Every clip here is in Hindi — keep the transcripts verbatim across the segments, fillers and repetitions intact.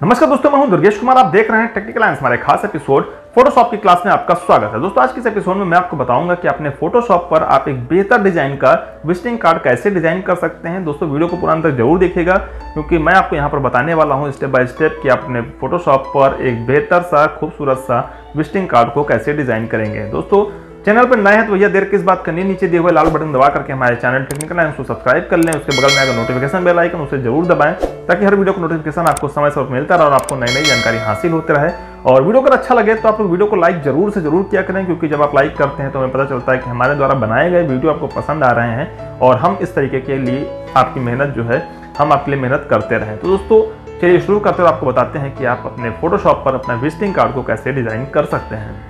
नमस्कार दोस्तों, मैं हूं दुर्गेश कुमार। आप देख रहे हैं टेक्निकल एंड हमारे खास एपिसोड फोटोशॉप की क्लास में आपका स्वागत है। दोस्तों, आज के इस एपिसोड में मैं आपको बताऊंगा कि अपने फोटोशॉप पर आप एक बेहतर डिजाइन का विजिटिंग कार्ड कैसे डिजाइन कर सकते हैं। दोस्तों, वीडियो को पूरा अंत तक जरूर देखिएगा, क्योंकि मैं आपको यहां पर बताने वाला हूं स्टेप बाय स्टेप कि आप अपने फोटोशॉप पर एक बेहतर सा खूबसूरत सा विजिटिंग कार्ड को कैसे डिजाइन करेंगे। दोस्तों, चैनल पर नए हैं तो भैया देर किस बात करनी, नीचे दिए हुए लाल बटन दबा करके हमारे चैनल टेक्निकल एंड को सब्सक्राइब कर लें। उसके बगल में अगर नोटिफिकेशन बेल आइकन उसे जरूर दबाएं, ताकि हर वीडियो को नोटिफिकेशन आपको समय समय मिलता रहे और आपको नई नई जानकारी हासिल होती रहे। और वीडियो अगर अच्छा लगे तो आप लोग वीडियो को लाइक जरूर से जरूर किया करें, क्योंकि जब आप लाइक करते हैं तो हमें पता चलता है कि हमारे द्वारा बनाए गए वीडियो आपको पसंद आ रहे हैं और हम इस तरीके के लिए आपकी मेहनत जो है हम आपके लिए मेहनत करते रहें। तो दोस्तों, चलिए शुरू करते हुए आपको बताते हैं कि आप अपने फोटोशॉप पर अपना विजिटिंग कार्ड को कैसे डिजाइन कर सकते हैं।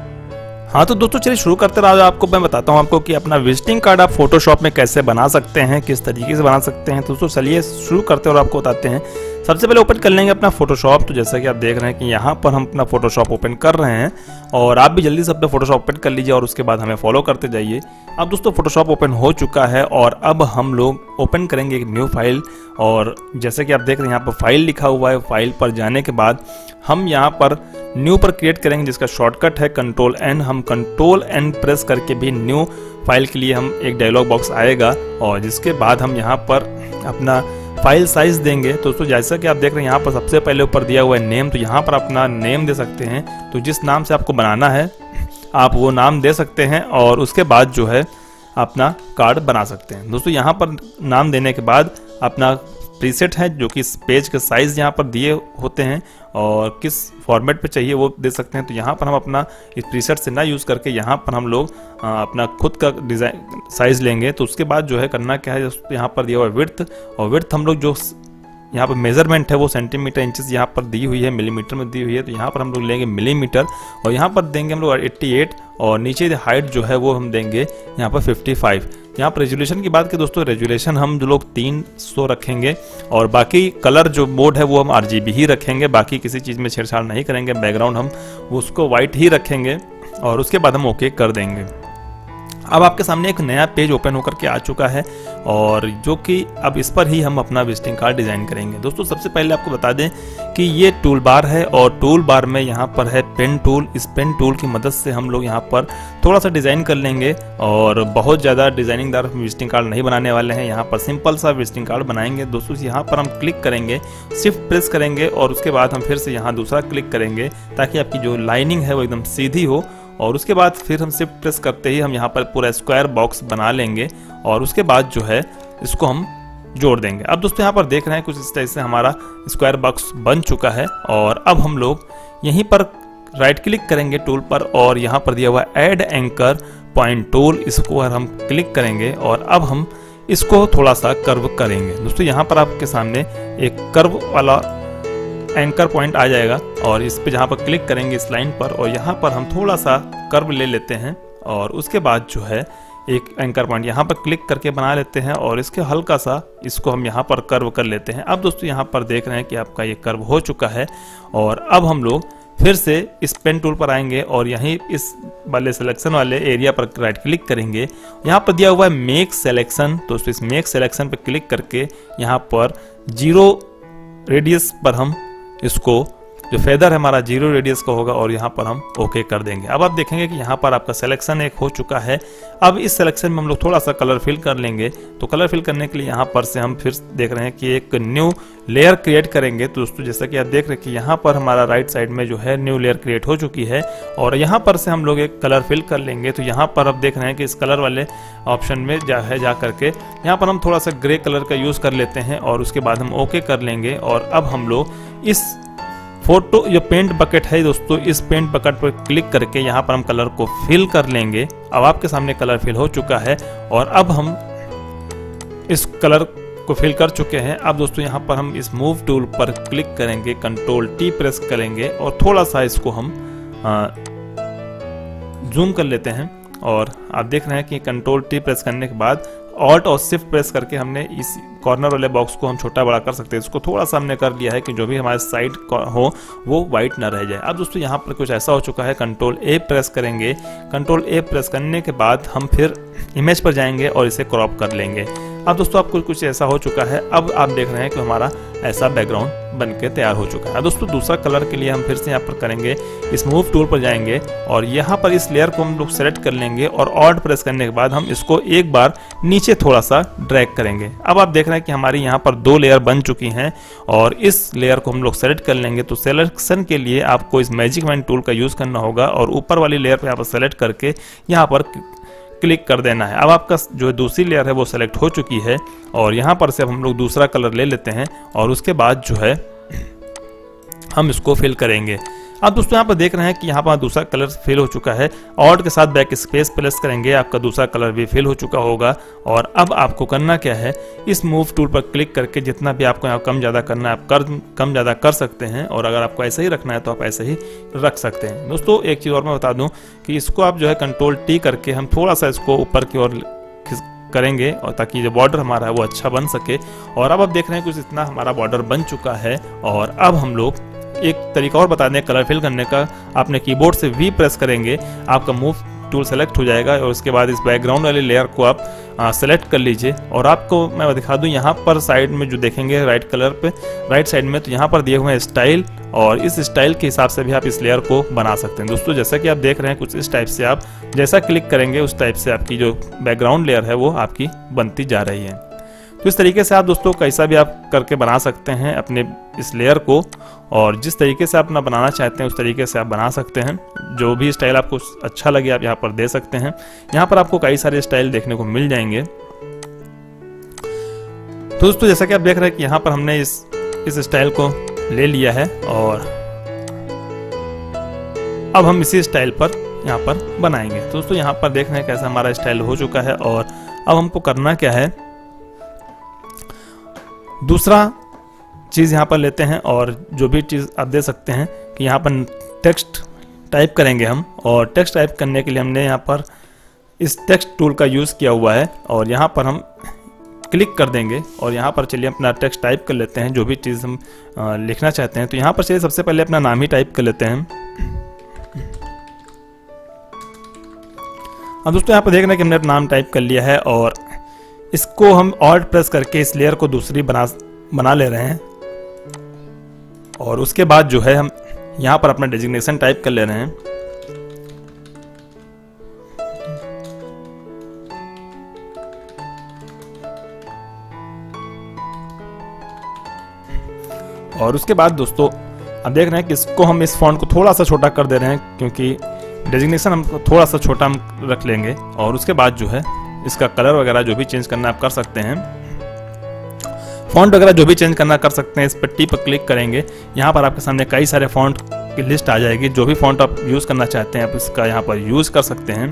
हाँ तो दोस्तों, चलिए शुरू करते रहा। आपको मैं बताता हूँ आपको कि अपना विजिटिंग कार्ड आप फोटोशॉप में कैसे बना सकते हैं, किस तरीके से बना सकते हैं। तो दोस्तों चलिए शुरू करते हैं और आपको बताते हैं। सबसे पहले ओपन कर लेंगे अपना फोटोशॉप। तो जैसा कि आप देख रहे हैं कि यहाँ पर हम अपना फोटोशॉप ओपन कर रहे हैं, और आप भी जल्दी से अपना फोटोशॉप ओपन कर लीजिए और उसके बाद हमें फॉलो करते जाइए। अब दोस्तों फोटोशॉप ओपन हो चुका है और अब हम लोग ओपन करेंगे एक न्यू फाइल। और जैसे कि आप देख रहे हैं यहाँ पर फाइल लिखा हुआ है। फाइल पर जाने के बाद हम यहाँ पर न्यू पर क्रिएट करेंगे, जिसका शॉर्टकट है कंट्रोल एन। हम कंट्रोल एन प्रेस करके भी न्यू फाइल के लिए हम एक डायलॉग बॉक्स आएगा, और जिसके बाद हम यहाँ पर अपना फाइल साइज देंगे। तो दोस्तों जैसा कि आप देख रहे हैं यहाँ पर सबसे पहले ऊपर दिया हुआ है नेम, तो यहाँ पर अपना नेम दे सकते हैं। तो जिस नाम से आपको बनाना है आप वो नाम दे सकते हैं, और उसके बाद जो है अपना कार्ड बना सकते हैं। दोस्तों यहाँ पर नाम देने के बाद अपना प्रीसेट है, जो कि इस पेज के साइज यहाँ पर दिए होते हैं और किस फॉर्मेट पे चाहिए वो दे सकते हैं। तो यहाँ पर हम अपना इस प्रीसेट से ना यूज़ करके यहाँ पर हम लोग अपना खुद का डिज़ाइन साइज लेंगे। तो उसके बाद जो है करना क्या है, यहाँ पर दिया हुआ है विड्थ, और विड्थ हम लोग जो यहाँ पर मेजरमेंट है वो सेंटीमीटर इंचेस यहाँ पर दी हुई है, मिलीमीटर में दी हुई है। तो यहाँ पर हम लोग लेंगे मिलीमीटर, और यहाँ पर देंगे हम लोग अट्ठासी, और नीचे हाइट जो है वो हम देंगे यहाँ पर पचपन। यहाँ पर रेजुलेशन की बात करें दोस्तों, रेजुलेशन हम जो लोग तीन सौ रखेंगे, और बाकी कलर जो मोड है वो हम आरजीबी ही रखेंगे। बाकी किसी चीज़ में छेड़छाड़ नहीं करेंगे। बैकग्राउंड हम उसको वाइट ही रखेंगे, और उसके बाद हम ओके कर देंगे। अब आपके सामने एक नया पेज ओपन होकर के आ चुका है, और जो कि अब इस पर ही हम अपना विजिटिंग कार्ड डिजाइन करेंगे। दोस्तों सबसे पहले आपको बता दें कि ये टूल बार है, और टूल बार में यहाँ पर है पेन टूल। इस पेन टूल की मदद से हम लोग यहाँ पर थोड़ा सा डिज़ाइन कर लेंगे, और बहुत ज़्यादा डिजाइनिंगदार विजिटिंग कार्ड नहीं बनाने वाले हैं। यहाँ पर सिंपल सा विजिटिंग कार्ड बनाएंगे। दोस्तों यहाँ पर हम क्लिक करेंगे, शिफ्ट प्रेस करेंगे, और उसके बाद हम फिर से यहाँ दूसरा क्लिक करेंगे, ताकि आपकी जो लाइनिंग है वो एकदम सीधी हो। और उसके बाद फिर हम शिफ्ट प्रेस करते ही हम यहाँ पर पूरा स्क्वायर बॉक्स बना लेंगे, और उसके बाद जो है इसको हम जोड़ देंगे। अब दोस्तों यहाँ पर देख रहे हैं कुछ इस तरह से हमारा स्क्वायर बॉक्स बन चुका है। और अब हम लोग यहीं पर राइट क्लिक करेंगे टूल पर, और यहाँ पर दिया हुआ ऐड एंकर पॉइंट टूल, इसको हम क्लिक करेंगे, और अब हम इसको थोड़ा सा कर्व करेंगे। दोस्तों यहाँ पर आपके सामने एक कर्व वाला एंकर पॉइंट आ जाएगा, और इस पे जहाँ पर क्लिक करेंगे इस लाइन पर, और यहाँ पर हम थोड़ा सा कर्व ले लेते हैं, और उसके बाद जो है एक एंकर पॉइंट यहाँ पर क्लिक करके बना लेते हैं, और इसके हल्का सा इसको हम यहाँ पर कर्व कर लेते हैं। अब दोस्तों यहाँ पर देख रहे हैं कि आपका ये कर्व हो चुका है, और अब हम लोग फिर से इस पेन टूल पर आएंगे, और यहीं इस वाले सिलेक्शन वाले एरिया पर राइट क्लिक करेंगे। यहाँ पर दिया हुआ है मेक सिलेक्शन। दोस्तों इस मेक सिलेक्शन पर क्लिक करके यहाँ पर जीरो रेडियस पर हम इसको, जो फेदर है हमारा जीरो रेडियस का होगा, और यहाँ पर हम ओके कर देंगे। अब आप देखेंगे कि यहाँ पर आपका सिलेक्शन एक हो चुका है। अब इस सिलेक्शन में हम लोग थोड़ा सा कलर फिल कर लेंगे। तो कलर फिल करने के लिए यहाँ पर से हम फिर देख रहे हैं कि एक न्यू लेयर क्रिएट करेंगे। तो दोस्तों जैसा कि आप देख रहे हैं कि यहाँ पर हमारा राइट साइड में जो है न्यू लेयर क्रिएट हो चुकी है, और यहाँ पर से हम लोग एक कलर फिल कर लेंगे। तो यहाँ पर आप देख रहे हैं कि इस कलर वाले ऑप्शन में जा है जा करके यहाँ पर हम थोड़ा सा ग्रे कलर का यूज़ कर लेते हैं, और उसके बाद हम ओके कर लेंगे। और अब हम लोग इस फोटो जो पेंट बकेट है दोस्तों, इस पेंट बकेट पर क्लिक करके यहाँ पर हम कलर को फिल कर लेंगे। अब आपके सामने कलर फिल हो चुका है, और अब हम इस कलर को फिल कर चुके हैं। अब दोस्तों यहाँ पर हम इस मूव टूल पर क्लिक करेंगे, कंट्रोल टी प्रेस करेंगे, और थोड़ा सा इसको हम आ, जूम कर लेते हैं। और आप देख रहे हैं कि कंट्रोल टी प्रेस करने के बाद ऑल्ट और शिफ्ट प्रेस करके हमने इस कॉर्नर वाले बॉक्स को हम छोटा बड़ा कर सकते हैं। इसको थोड़ा सा हमने कर लिया है कि जो भी हमारे साइड हो वो वाइट ना रह जाए। अब दोस्तों यहाँ पर कुछ ऐसा हो चुका है, कंट्रोल ए प्रेस करेंगे। कंट्रोल ए प्रेस करने के बाद हम फिर इमेज पर जाएंगे और इसे क्रॉप कर लेंगे। अब दोस्तों आपको कुछ ऐसा हो चुका है। अब आप देख रहे हैं कि हमारा ऐसा बैकग्राउंड बन के तैयार हो चुका है। दोस्तों दूसरा कलर के लिए हम फिर से यहाँ पर करेंगे, इस मूव टूल पर जाएंगे और यहाँ पर इस लेयर को हम लोग सेलेक्ट कर लेंगे और ऑल्ट प्रेस करने के बाद हम इसको एक बार नीचे थोड़ा सा ड्रैग करेंगे। अब आप देख रहे हैं कि हमारी यहाँ पर दो लेयर बन चुकी हैं और इस लेयर को हम लोग सेलेक्ट कर लेंगे। तो सिलेक्शन के लिए आपको इस मैजिक मैन टूल का यूज करना होगा और ऊपर वाली लेयर पर यहाँ पर सेलेक्ट करके यहाँ पर क्लिक कर देना है। अब आपका जो दूसरी लेयर है वो सेलेक्ट हो चुकी है और यहाँ पर से अब हम लोग दूसरा कलर ले लेते हैं और उसके बाद जो है हम इसको फिल करेंगे। अब दोस्तों यहाँ पर देख रहे हैं कि यहाँ पर दूसरा कलर फिल हो चुका है। ऑल्ट के साथ बैक स्पेस प्रेस करेंगे, आपका दूसरा कलर भी फिल हो चुका होगा। और अब आपको करना क्या है, इस मूव टूल पर क्लिक करके जितना भी आपको यहाँ कम ज़्यादा करना है आप कर कम ज़्यादा कर सकते हैं और अगर आपको ऐसे ही रखना है तो आप ऐसे ही रख सकते हैं। दोस्तों एक चीज़ और मैं बता दूँ कि इसको आप जो है कंट्रोल टी करके हम थोड़ा सा इसको ऊपर की ओर करेंगे और ताकि जो बॉर्डर हमारा है वो अच्छा बन सके। और अब आप देख रहे हैं कुछ इतना हमारा बॉर्डर बन चुका है। और अब हम लोग एक तरीका और बता दें कलर फिल करने का, आपने कीबोर्ड से वी प्रेस करेंगे, आपका मूव टूल सेलेक्ट हो जाएगा और उसके बाद इस बैकग्राउंड वाले लेयर को आप सेलेक्ट कर लीजिए। और आपको मैं दिखा दूं यहाँ पर साइड में जो देखेंगे राइट कलर पे राइट साइड में, तो यहाँ पर दिए हुए हैं स्टाइल और इस स्टाइल के हिसाब से भी आप इस लेयर को बना सकते हैं। दोस्तों जैसा कि आप देख रहे हैं कुछ इस टाइप से आप जैसा क्लिक करेंगे उस टाइप से आपकी जो बैकग्राउंड लेयर है वो आपकी बनती जा रही है। तो इस तरीके से आप दोस्तों कैसा भी आप करके बना सकते हैं अपने इस लेयर को और जिस तरीके से आप अपना बनाना चाहते हैं उस तरीके से आप बना सकते हैं। जो भी स्टाइल आपको अच्छा लगे आप यहाँ पर दे सकते हैं। यहाँ पर आपको कई सारे स्टाइल देखने को मिल जाएंगे। तो दोस्तों जैसा कि आप देख रहे हैं कि यहाँ पर हमने इस इस स्टाइल को ले लिया है और अब हम इसी स्टाइल पर यहाँ पर बनाएंगे। तो दोस्तों यहाँ पर देख रहे हैं कैसा हमारा स्टाइल हो चुका है और अब हमको करना क्या है, दूसरा चीज़ यहाँ पर लेते हैं और जो भी चीज़ आप दे सकते हैं कि यहाँ पर टेक्स्ट टाइप करेंगे हम। और टेक्स्ट टाइप करने के लिए हमने यहाँ पर इस टेक्स्ट टूल का यूज़ किया हुआ है और यहाँ पर हम क्लिक कर देंगे और यहाँ पर चलिए अपना टेक्स्ट टाइप कर लेते हैं, जो भी चीज़ हम आ, लिखना चाहते हैं। तो यहाँ पर चलिए सबसे पहले अपना नाम ही टाइप कर लेते हैं। अब दोस्तों यहाँ पर देख रहे हैं कि हमने नाम टाइप कर लिया है और इसको हम ऑल्ट प्रेस करके इस लेयर को दूसरी बना बना ले रहे हैं और उसके बाद जो है हम यहाँ पर अपना डेजिग्नेशन टाइप कर ले रहे हैं। और उसके बाद दोस्तों अब देख रहे हैं कि इसको हम इस फॉन्ट को थोड़ा सा छोटा कर दे रहे हैं क्योंकि डेजिग्नेशन हम थोड़ा सा छोटा हम रख लेंगे। और उसके बाद जो है इसका कलर वगैरह जो भी चेंज करना आप कर सकते हैं, फॉन्ट वगैरह जो भी चेंज करना कर सकते हैं। इस पट्टी पर क्लिक करेंगे, यहाँ पर आपके सामने कई सारे फॉन्ट की लिस्ट आ जाएगी। जो भी फॉन्ट आप यूज़ करना चाहते हैं आप इसका यहाँ पर यूज़ कर सकते हैं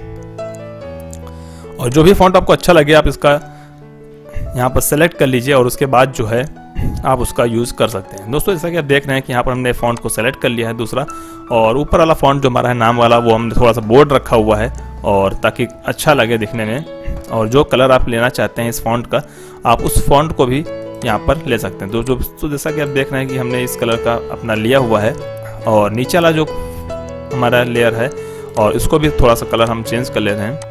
और जो भी फॉन्ट आपको अच्छा लगे आप इसका यहाँ पर सेलेक्ट कर लीजिए और उसके बाद जो है आप उसका यूज़ कर सकते हैं। दोस्तों जैसा कि आप देख रहे हैं कि यहाँ पर हमने फॉन्ट को सेलेक्ट कर लिया है दूसरा, और ऊपर वाला फॉन्ट जो हमारा है नाम वाला वो हमने थोड़ा सा बोर्ड रखा हुआ है और ताकि अच्छा लगे दिखने में। और जो कलर आप लेना चाहते हैं इस फॉन्ट का आप उस फॉन्ट को भी यहाँ पर ले सकते हैं। तो, तो जैसा कि आप देख रहे हैं कि हमने इस कलर का अपना लिया हुआ है और नीचे वाला जो हमारा लेयर है और इसको भी थोड़ा सा कलर हम चेंज कर ले रहे हैं।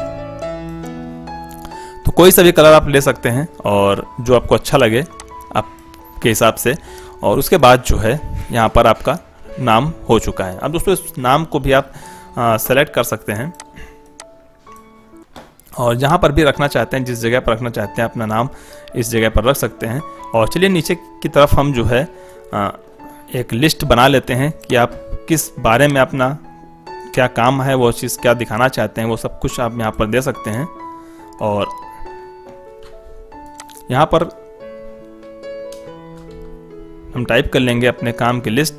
तो कोई सा भी कलर आप ले सकते हैं और जो आपको अच्छा लगे आपके हिसाब से। और उसके बाद जो है यहाँ पर आपका नाम हो चुका है। अब दोस्तों इस नाम को भी आप सेलेक्ट कर सकते हैं और जहाँ पर भी रखना चाहते हैं, जिस जगह पर रखना चाहते हैं अपना नाम इस जगह पर रख सकते हैं। और चलिए नीचे की तरफ हम जो है आ, एक लिस्ट बना लेते हैं कि आप किस बारे में अपना क्या काम है, वो चीज़ क्या दिखाना चाहते हैं, वो सब कुछ आप यहाँ पर दे सकते हैं। और यहाँ पर हम टाइप कर लेंगे अपने काम की लिस्ट।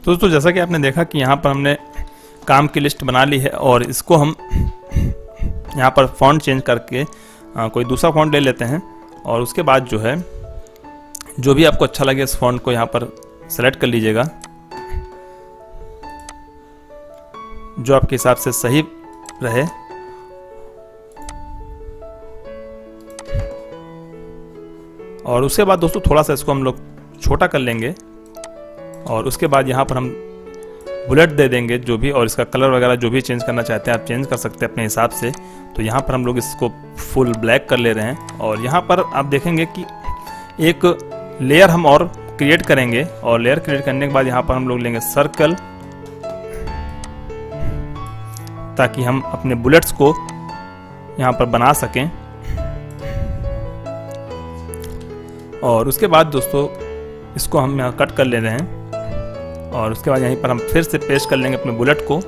तो दोस्तों जैसा कि आपने देखा कि यहाँ पर हमने काम की लिस्ट बना ली है और इसको हम यहाँ पर फॉन्ट चेंज करके आ, कोई दूसरा फॉन्ट ले लेते हैं और उसके बाद जो है जो भी आपको अच्छा लगे इस फॉन्ट को यहाँ पर सेलेक्ट कर लीजिएगा, जो आपके हिसाब से सही रहे। और उसके बाद दोस्तों थोड़ा सा इसको हम लोग छोटा कर लेंगे और उसके बाद यहाँ पर हम बुलेट दे देंगे जो भी, और इसका कलर वगैरह जो भी चेंज करना चाहते हैं आप चेंज कर सकते हैं अपने हिसाब से। तो यहाँ पर हम लोग इसको फुल ब्लैक कर ले रहे हैं और यहाँ पर आप देखेंगे कि एक लेयर हम और क्रिएट करेंगे और लेयर क्रिएट करने के बाद यहाँ पर हम लोग लेंगे सर्कल, ताकि हम अपने बुलेट्स को यहाँ पर बना सकें। और उसके बाद दोस्तों इसको हम यहाँ कट कर ले रहे हैं और उसके बाद यहीं पर हम फिर से पेस्ट कर लेंगे अपने बुलेट को।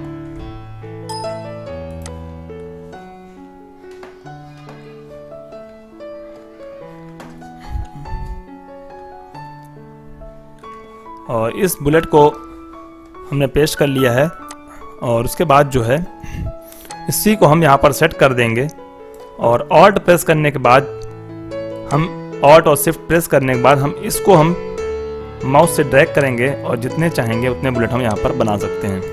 और इस बुलेट को हमने पेस्ट कर लिया है और उसके बाद जो है इसी को हम यहाँ पर सेट कर देंगे और ऑल्ट प्रेस करने के बाद हम ऑल्ट और शिफ्ट प्रेस करने के बाद हम इसको हम माउस से ड्रैग करेंगे और जितने चाहेंगे उतने बुलेट हम यहाँ पर बना सकते हैं।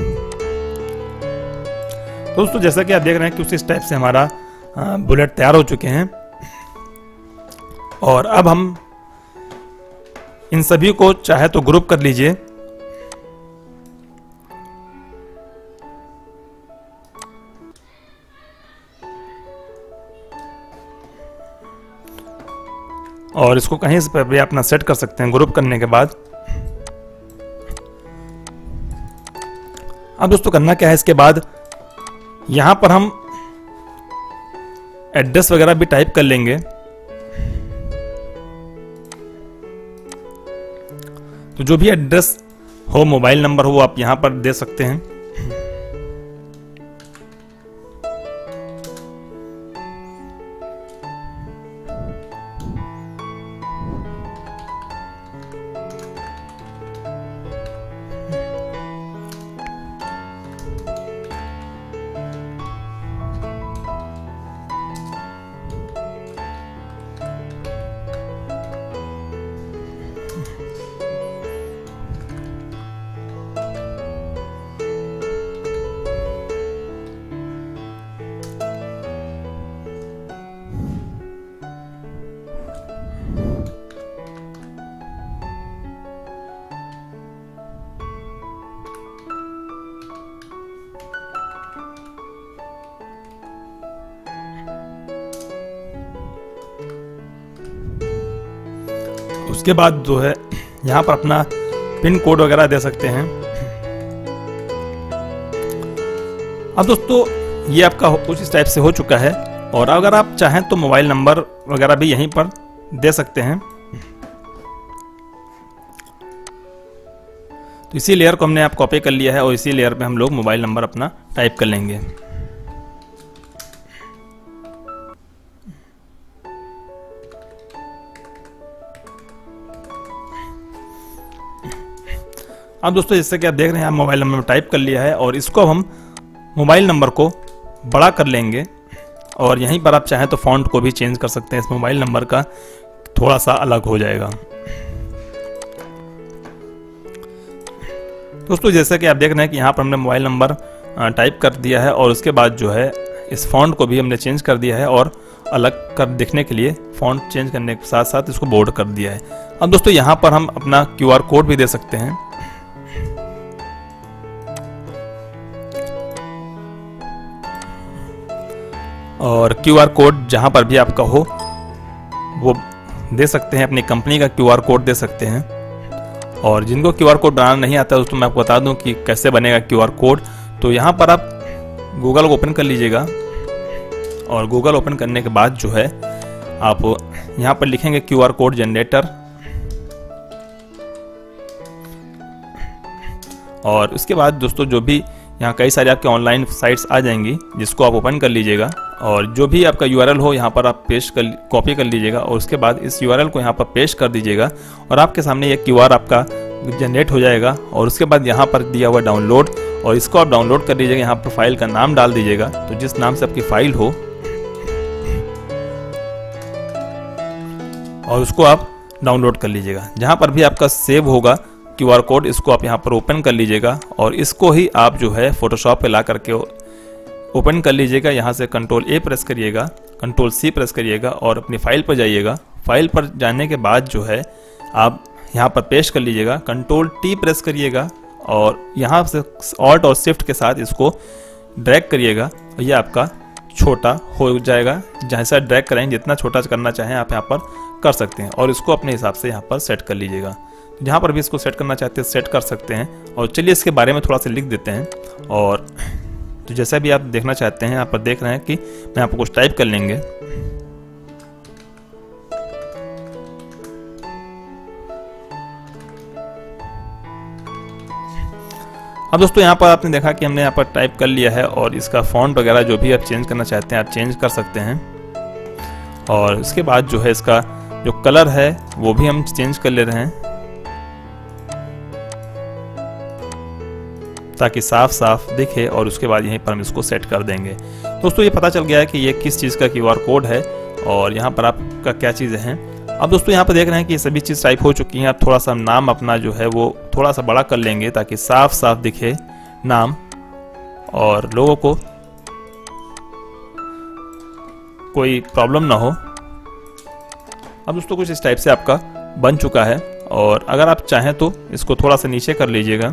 दोस्तों जैसा कि आप देख रहे हैं कि उसी टाइप से हमारा बुलेट तैयार हो चुके हैं और अब हम इन सभी को चाहे तो ग्रुप कर लीजिए। और इसको कहीं से भी अपना सेट कर सकते हैं ग्रुप करने के बाद। अब दोस्तों करना क्या है, इसके बाद यहां पर हम एड्रेस वगैरह भी टाइप कर लेंगे। तो जो भी एड्रेस हो, मोबाइल नंबर हो, आप यहां पर दे सकते हैं। उसके बाद जो है यहाँ पर अपना पिन कोड वगैरह दे सकते हैं। अब दोस्तों ये आपका कुछ इस टाइप से हो चुका है और अगर आप चाहें तो मोबाइल नंबर वगैरह भी यहीं पर दे सकते हैं। तो इसी लेयर को हमने आप कॉपी कर लिया है और इसी लेयर पे हम लोग मोबाइल नंबर अपना टाइप कर लेंगे। अब दोस्तों जैसे कि आप देख रहे हैं, मोबाइल नंबर टाइप कर लिया है और इसको हम मोबाइल नंबर को बड़ा कर लेंगे और यहीं पर आप चाहें तो फॉन्ट को भी चेंज कर सकते हैं। इस मोबाइल नंबर का थोड़ा सा अलग हो जाएगा। दोस्तों जैसे कि आप देख रहे हैं कि यहाँ पर हमने मोबाइल नंबर टाइप कर दिया है और उसके बाद जो है इस फॉन्ट को भी हमने चेंज कर दिया है और अलग कर दिखने के लिए फॉन्ट चेंज करने के साथ साथ इसको बोल्ड कर दिया है। अब दोस्तों यहाँ पर हम अपना क्यू आर कोड भी दे सकते हैं। और क्यू आर कोड जहां पर भी आपका हो वो दे सकते हैं, अपनी कंपनी का क्यू आर कोड दे सकते हैं। और जिनको क्यू आर कोड बनाना नहीं आता दोस्तों, मैं आपको बता दूं कि कैसे बनेगा क्यू आर कोड। तो यहाँ पर आप गूगल को ओपन कर लीजिएगा और गूगल ओपन करने के बाद जो है आप यहाँ पर लिखेंगे क्यू आर कोड जनरेटर और उसके बाद दोस्तों जो भी यहाँ कई सारे आपके ऑनलाइन साइट्स आ जाएंगी जिसको आप ओपन कर लीजिएगा और जो भी आपका यूआरएल हो यहाँ पर आप पेस्ट कर कॉपी कर लीजिएगा और उसके बाद इस यूआरएल को यहाँ पर पेस्ट कर दीजिएगा और आपके सामने ये क्यूआर आपका जनरेट हो जाएगा। और उसके बाद यहाँ पर दिया हुआ डाउनलोड, और इसको आप डाउनलोड कर लीजिएगा। यहाँ पर फाइल का नाम डाल दीजिएगा, तो जिस नाम से आपकी फाइल हो और उसको आप डाउनलोड कर लीजिएगा। जहाँ पर भी आपका सेव होगा क्यू आर कोड, इसको आप यहाँ पर ओपन कर लीजिएगा और इसको ही आप जो है फोटोशॉप पे ला करके ओपन कर लीजिएगा। यहाँ से कंट्रोल ए प्रेस करिएगा, कंट्रोल सी प्रेस करिएगा और अपनी फाइल पर जाइएगा। फाइल पर जाने के बाद जो है आप यहाँ पर पेस्ट कर लीजिएगा, कंट्रोल टी प्रेस करिएगा और यहाँ से ऑल्ट और शिफ्ट के साथ इसको ड्रैग करिएगा। ये आपका छोटा हो जाएगा। जैसा ड्रैग करें, जितना छोटा करना चाहें आप यहाँ पर कर सकते हैं और इसको अपने हिसाब से यहाँ पर सेट कर लीजिएगा। जहाँ पर भी इसको सेट करना चाहते हैं सेट कर सकते हैं। और चलिए इसके बारे में थोड़ा सा लिख देते हैं। और तो जैसा भी आप देखना चाहते हैं, यहाँ पर देख रहे हैं कि मैं आपको कुछ टाइप कर लेंगे। अब दोस्तों यहाँ पर आपने देखा कि हमने यहाँ पर टाइप कर लिया है और इसका फॉन्ट वगैरह जो भी आप चेंज करना चाहते हैं आप चेंज कर सकते हैं। और इसके बाद जो है इसका जो कलर है वो भी हम चेंज कर ले रहे हैं ताकि साफ साफ दिखे। और उसके बाद यहीं पर हम इसको सेट कर देंगे। दोस्तों ये पता चल गया है कि ये किस चीज़ का क्यू आर कोड है और यहाँ पर आपका क्या चीज़ें हैं। अब दोस्तों यहाँ पर देख रहे हैं कि ये सभी चीज़ टाइप हो चुकी हैं। आप थोड़ा सा नाम अपना जो है वो थोड़ा सा बड़ा कर लेंगे ताकि साफ साफ दिखे नाम और लोगों को कोई प्रॉब्लम ना हो। अब दोस्तों कुछ इस टाइप से आपका बन चुका है। और अगर आप चाहें तो इसको थोड़ा सा नीचे कर लीजिएगा।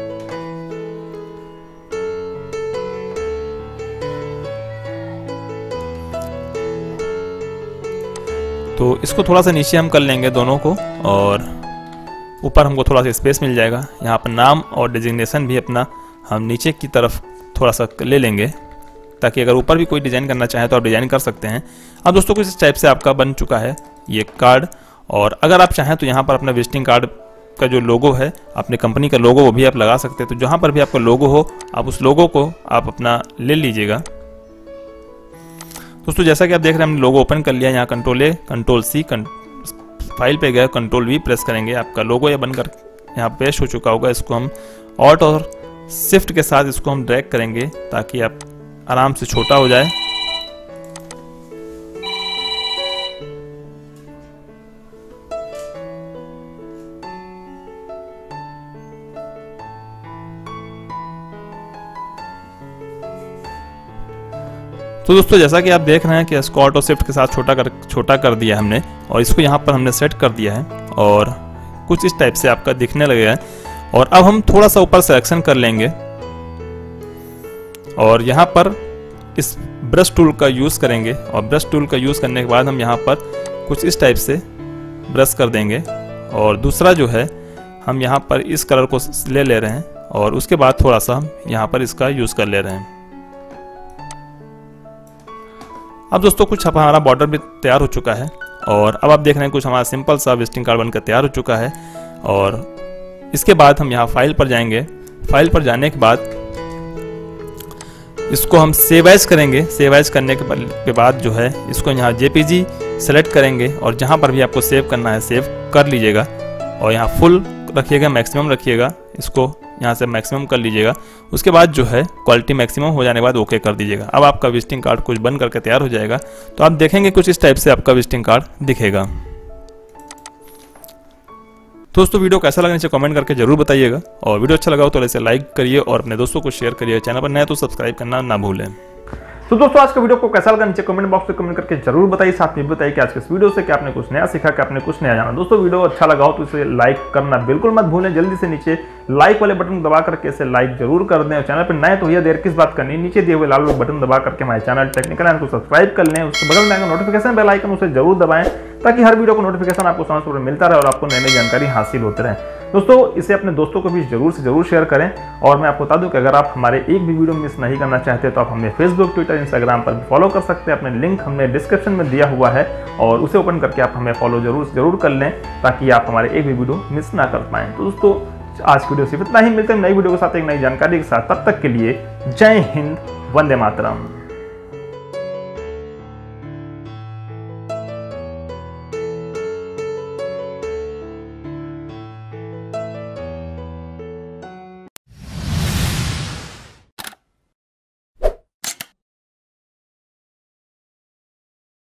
तो इसको थोड़ा सा नीचे हम कर लेंगे दोनों को और ऊपर हमको थोड़ा सा स्पेस मिल जाएगा। यहाँ पर नाम और डिजिग्नेशन भी अपना हम नीचे की तरफ थोड़ा सा ले लेंगे ताकि अगर ऊपर भी कोई डिज़ाइन करना चाहे तो आप डिज़ाइन कर सकते हैं। अब दोस्तों कुछ इस टाइप से आपका बन चुका है ये कार्ड। और अगर आप चाहें तो यहाँ पर अपना विजिटिंग कार्ड का जो लोगो है, अपनी कंपनी का लोगो, वो भी आप लगा सकते हैं। तो जहाँ पर भी आपका लोगो हो आप उस लोगो को आप अपना ले लीजिएगा। दोस्तों जैसा कि आप देख रहे हैं हमने लोगो ओपन कर लिया। यहाँ control A, control C, file पे गए, कंट्रोल वी प्रेस करेंगे। आपका लोगो ये बनकर यहाँ पेस्ट हो चुका होगा। इसको हम ऑल्ट और शिफ्ट के साथ इसको हम ड्रैग करेंगे ताकि आप आराम से छोटा हो जाए। तो दोस्तों जैसा कि आप देख रहे हैं कि इसको ऑल्ट और शिफ्ट के साथ छोटा कर छोटा कर दिया हमने और इसको यहाँ पर हमने सेट कर दिया है और कुछ इस टाइप से आपका दिखने लगेगा। और अब हम थोड़ा सा ऊपर सिलेक्शन कर लेंगे और यहाँ पर इस ब्रश टूल का यूज़ करेंगे। और ब्रश टूल का यूज़ करने के बाद हम यहाँ पर कुछ इस टाइप से ब्रश कर देंगे। और दूसरा जो है हम यहाँ पर इस कलर को ले ले रहे हैं और उसके बाद थोड़ा सा हम यहाँ पर इसका यूज़ कर ले रहे हैं। अब दोस्तों कुछ हमारा बॉर्डर भी तैयार हो चुका है और अब आप देख रहे हैं कुछ हमारा सिंपल सा विजिटिंग कार्ड बनकर तैयार हो चुका है। और इसके बाद हम यहाँ फाइल पर जाएंगे। फाइल पर जाने के बाद इसको हम सेव एज करेंगे। सेव एज करने के बाद जो है इसको यहाँ जेपीजी सेलेक्ट करेंगे और जहाँ पर भी आपको सेव करना है सेव कर लीजिएगा। और यहाँ फुल रखिएगा, मैक्सिमम रखिएगा, इसको यहाँ से मैक्सिमम कर लीजिएगा। उसके बाद जो है क्वालिटी मैक्सिमम हो जाने के बाद ओके कर दीजिएगा। अब आपका विजिटिंग कार्ड कुछ बन करके तैयार हो जाएगा। तो आप देखेंगे कुछ इस टाइप से आपका विजिटिंग कार्ड दिखेगा। दोस्तों वीडियो कैसा लगा नीचे कमेंट करके जरूर बताइएगा और वीडियो अच्छा लगा हो तो इसे लाइक करिए और अपने दोस्तों को शेयर करिए। चैनल पर नए तो सब्सक्राइब करना ना भूलें। तो दोस्तों आज का वीडियो को कैसा लगा नीचे कमेंट बॉक्स में कमेंट करके जरूर बताइए। साथ में बताइए कि आज के इस वीडियो से क्या आपने कुछ नया सीखा, क्या आपने कुछ नया जाना। दोस्तों वीडियो अच्छा लगा हो तो इसे लाइक करना बिल्कुल मत भूलें। जल्दी से नीचे लाइक वाले बटन दबा करके इसे लाइक जरूर कर दें। और चैनल पर नए तो यह देर किस बात करनी, नीचे दिए हुए लाल बटन दबा करके हमारे चैनल टेक्निकल एंड को सब्सक्राइब कर लें। उसके बगल में नोटिफिकेशन बेल आइकन उसे जरूर दबाएं ताकि हर वीडियो को नोटिफिकेशन आपको समय पर मिलता रहे और आपको नई नई जानकारी हासिल होते रहे। दोस्तों इसे अपने दोस्तों को भी जरूर से जरूर शेयर करें। और मैं आपको बता दूं कि अगर आप हमारे एक भी वीडियो मिस नहीं करना चाहते तो आप हमें फेसबुक, ट्विटर, इंस्टाग्राम पर फॉलो कर सकते हैं। अपने लिंक हमने डिस्क्रिप्शन में दिया हुआ है और उसे ओपन करके आप हमें फॉलो जरूर जरूर कर लें ताकि आप हमारे एक भी वीडियो मिस ना कर पाएं। तो दोस्तों आज की वीडियो सिर्फ इतना ही। मिलते हैं नई वीडियो के साथ एक नई जानकारी के साथ। तब तक के लिए जय हिंद, वंदे मातरम।